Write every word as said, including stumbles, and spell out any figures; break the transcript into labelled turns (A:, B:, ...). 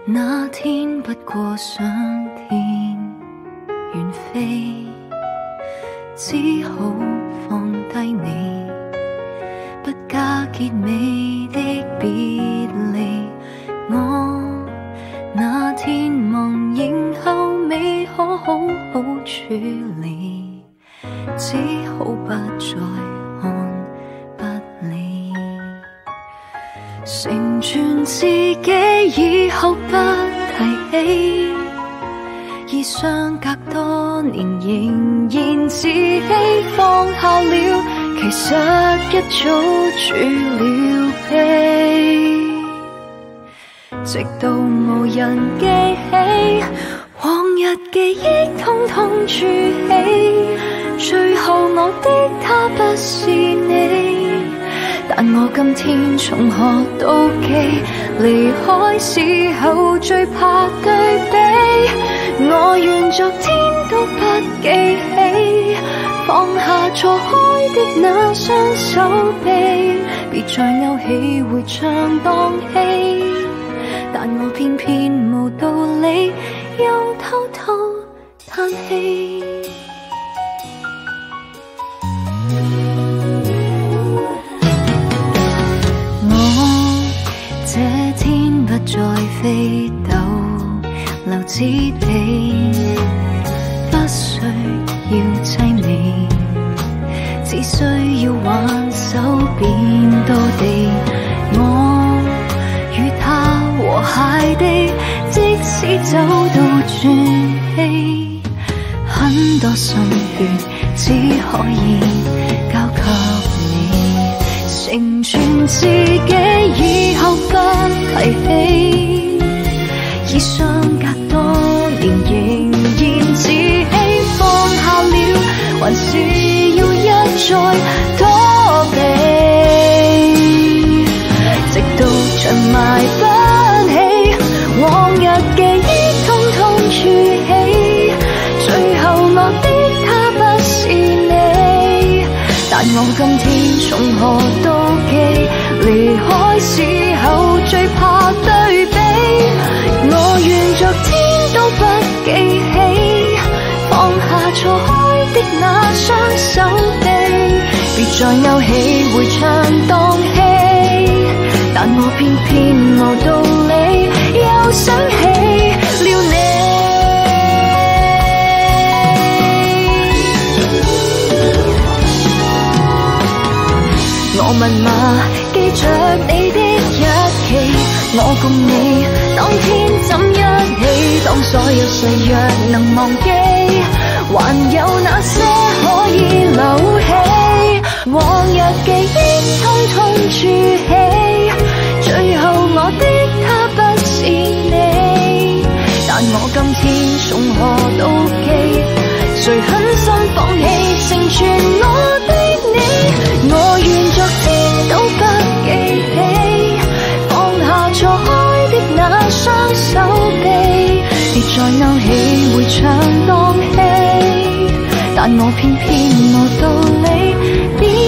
A: 那天不過上天遠飛，只好放低你，不加結尾的別離。我那天望影後未可好好處理，只好不再看不理，成全自己以後不提起，已相隔多年仍然自欺放下了，其實一早儲了備，直到無人記起，往日記憶通通儲起，最後我的他不是你，但我今天從何妒忌，離開時候最怕對比，我願昨天都不記起，放下錯開的那雙手臂，別再勾起回腸蕩氣，但我偏偏無道理又偷偷嘆氣。這天不再飛逗留此地，不需要凄美，只需要挽手便到地。我與他和諧地，即使走到轉機，很多心血只可以交給你，成全自己以後不提起，已相隔多年仍然自欺放下了，還是要一再躲避，直到長埋不起，往日記憶通通儲起，最後我的他不是你，但我今天從何妒忌，離開時候最怕對比，我願昨天都不記起，放下錯開的那雙手臂，別再勾起回腸蕩氣，但我偏偏無道理又想起了你。我密碼記着你的日期，我共你當天怎一起，當所有誓約能忘記，還有那些可以留起，往日記憶通通儲起，最後我的他不是你，但我今天從何妒忌，誰狠心放棄成全我的你，我願昨天都不記起，放下錯開的那雙手臂，別再勾起回腸蕩氣，但我偏偏無道理。